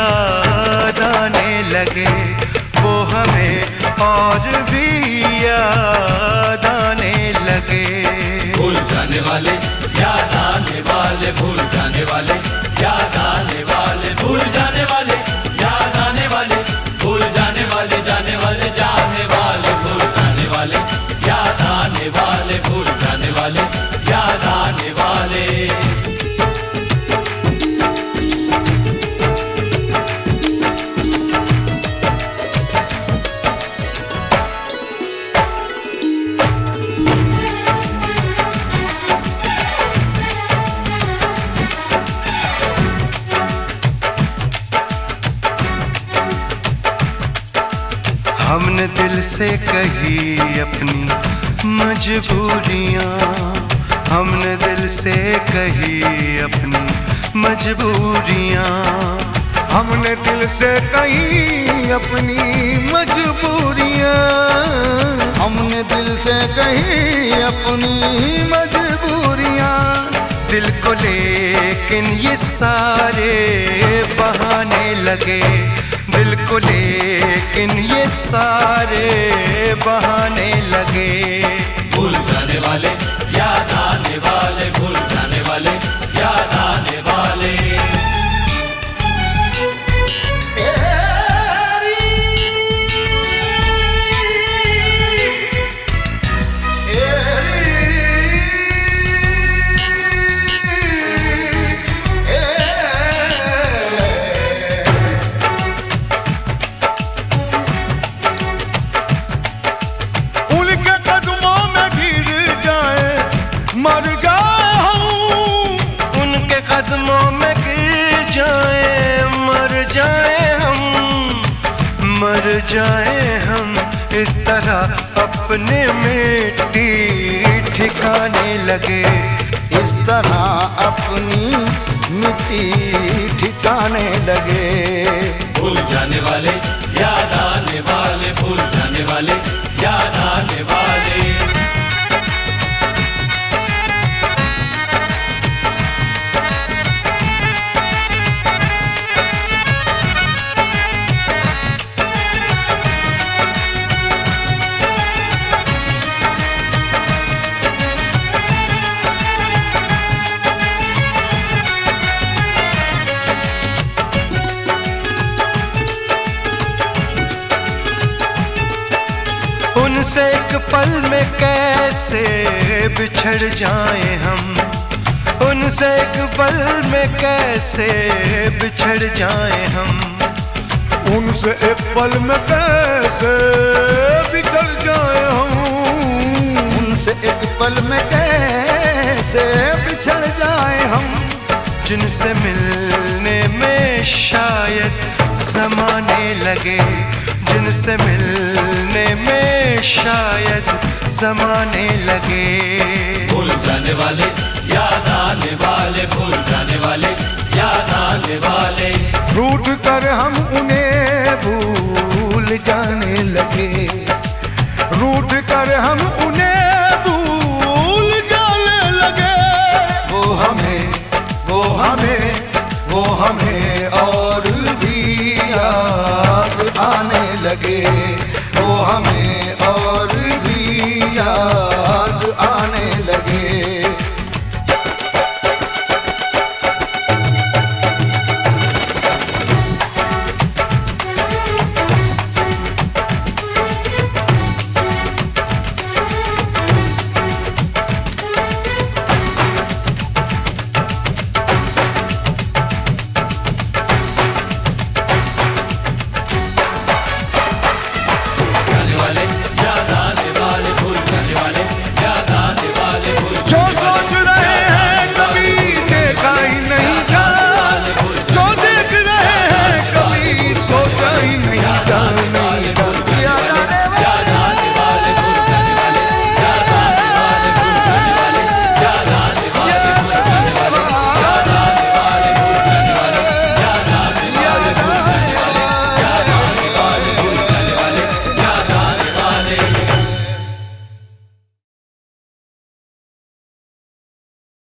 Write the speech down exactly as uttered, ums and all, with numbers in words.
याद आने लगे, वो हमें और भी याद आने लगे। भूल जाने वाले याद आने वाले, भूल जाने वाले याद आने वाले, भूल जाने वाले याद आने वाले, भूल जाने वाले जाने वाले जाने वाले, भूल जाने वाले याद आने वाले, भूल जाने वाले याद आने वाले। हमने दिल से कही अपनी मजबूरियाँ, हमने दिल से कही अपनी मजबूरियाँ, हमने दिल से कही अपनी मजबूरियाँ, हमने दिल से कही अपनी मजबूरियाँ। दिल को लेकिन ये सारे बहाने लगे, दिल को लेकिन ये सारे बहाने लगे। भूल जाने वाले याद आने वाले, भूल जाने वाले याद आने वाले। मर जाए हम उनके कदमों में गिर जाए, मर जाए हम, मर जाए हम, इस तरह अपने मिट्टी ठिकाने लगे, इस तरह अपनी मिट्टी ठिकाने लगे। भूल जाने वाले याद आने वाले, भूल जाने वाले याद आने वाले। उनसे एक पल में कैसे बिछड़ जाएं हम, उनसे एक पल में कैसे बिछड़ जाएं हम, उनसे एक पल में कैसे बिछड़ जाएं हम, उनसे एक पल में कैसे बिछड़ जाएं हम। जिनसे मिलने में शायद ज़माने लगे, जिनसे मिलने में शायद ज़माने लगे। भूल जाने वाले याद आने वाले, भूल जाने वाले याद आने वाले। रूठ कर हम उन्हें भूल जाने लगे, रूठ कर हम